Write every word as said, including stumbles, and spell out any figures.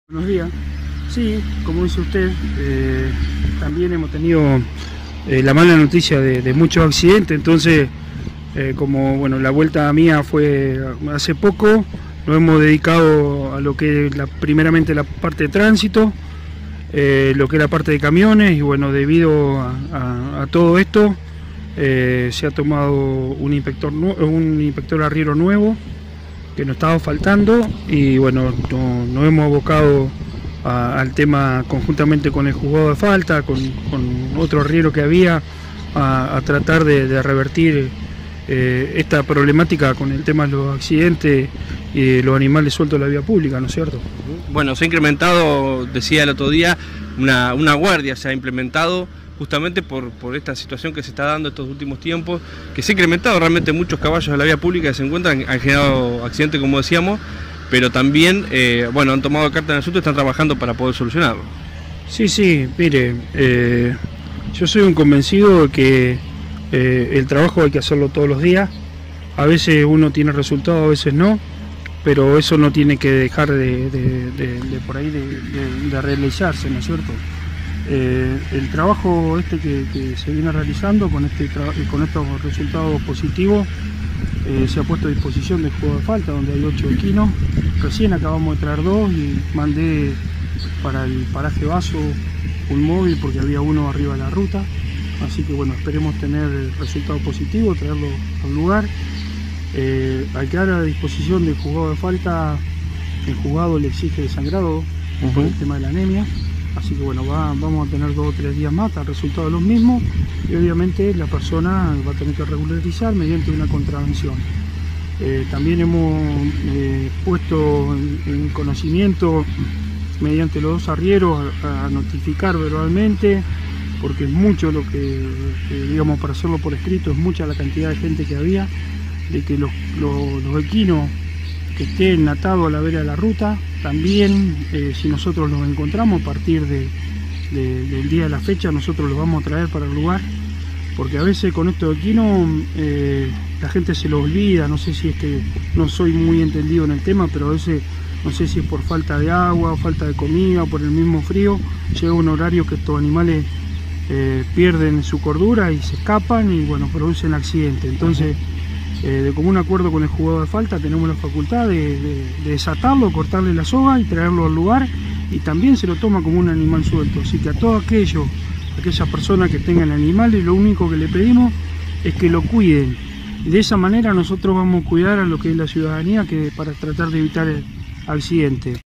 Buenos días. Sí, como dice usted, eh, también hemos tenido eh, la mala noticia de, de muchos accidentes, entonces eh, como bueno, la vuelta mía fue hace poco, nos hemos dedicado a lo que es la, primeramente la parte de tránsito, eh, lo que es la parte de camiones, y bueno, debido a, a, a todo esto eh, se ha tomado un inspector, un inspector arriero nuevo que nos estaba faltando, y bueno, no, nos hemos abocado a, al tema conjuntamente con el juzgado de falta, con, con otro arriero que había, a, a tratar de, de revertir eh, esta problemática con el tema de los accidentes y los animales sueltos en la vía pública, ¿no es cierto? Bueno, se ha incrementado, decía el otro día, una, una guardia se ha implementado justamente por, por esta situación que se está dando estos últimos tiempos, que se ha incrementado realmente muchos caballos en la vía pública que se encuentran, han generado accidentes como decíamos, pero también, eh, bueno, han tomado carta en el asunto y están trabajando para poder solucionarlo. Sí, sí, mire, eh, yo soy un convencido de que eh, el trabajo hay que hacerlo todos los días, a veces uno tiene resultados, a veces no, pero eso no tiene que dejar de, de, de, de por ahí de, de, de realizarse, ¿no es cierto? Eh, el trabajo este que, que se viene realizando con, este con estos resultados positivos eh, se ha puesto a disposición del juego de falta, donde hay ocho equinos. Recién acabamos de traer dos y mandé para el paraje Vaso un móvil porque había uno arriba de la ruta, así que bueno, esperemos tener resultados positivos, traerlo al lugar. Eh, al quedar a disposición del juzgado de falta, el juzgado le exige desangrado uh-huh. por el tema de la anemia. Así que bueno, va, vamos a tener dos o tres días más al resultado de los mismos, y obviamente la persona va a tener que regularizar mediante una contravención. Eh, también hemos eh, puesto en, en conocimiento mediante los dos arrieros a, a notificar verbalmente, porque es mucho lo que, que, digamos, para hacerlo por escrito, es mucha la cantidad de gente que había, de que los, los, los equinos que estén atados a la vera de la ruta, también eh, si nosotros los encontramos a partir de, de, del día de la fecha, nosotros los vamos a traer para el lugar, porque a veces con estos equinos eh, la gente se lo olvida, no sé si es que no soy muy entendido en el tema, pero a veces no sé si es por falta de agua, falta de comida, por el mismo frío, llega un horario que estos animales eh, pierden su cordura y se escapan y bueno, producen accidentes. Entonces, Eh, de común acuerdo con el juzgado de falta, tenemos la facultad de, de, de desatarlo, cortarle la soga y traerlo al lugar, y también se lo toma como un animal suelto. Así que a todos aquellos, aquellas personas que tengan animales, lo único que le pedimos es que lo cuiden. Y de esa manera nosotros vamos a cuidar a lo que es la ciudadanía, que para tratar de evitar el accidente.